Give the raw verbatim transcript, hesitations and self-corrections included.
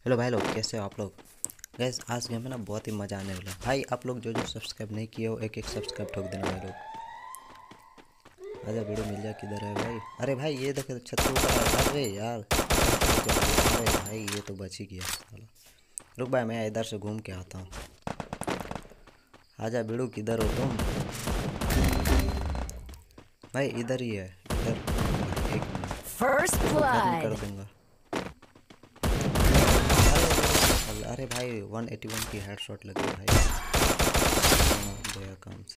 Hello भाई लोग, कैसे हो आप लोग। गैस आज गेम में ना बहुत ही मज़ा आने वाला है भाई। आप लोग जो जो सब्सक्राइब नहीं किए हो एक एक सब्सक्राइब ठोक देना भाई लोग। आजा वीडियो मिल जाए, किधर है भाई। अरे भाई ये देखे छत के ऊपर आ- अरे यार। अरे भाई ये तो बच ही गया साला। रुक भाई, मैं इधर से घूम के आता हूँ। आजा बीड़ू, किधर हो तुम भाई। इधर ही है, इधर। एक मिनट, First इसको खत्म कर blood. दूंगा। अरे अरे भाई वन एटी वन की हेडशॉट लगी भाई। हाँ, गया काम।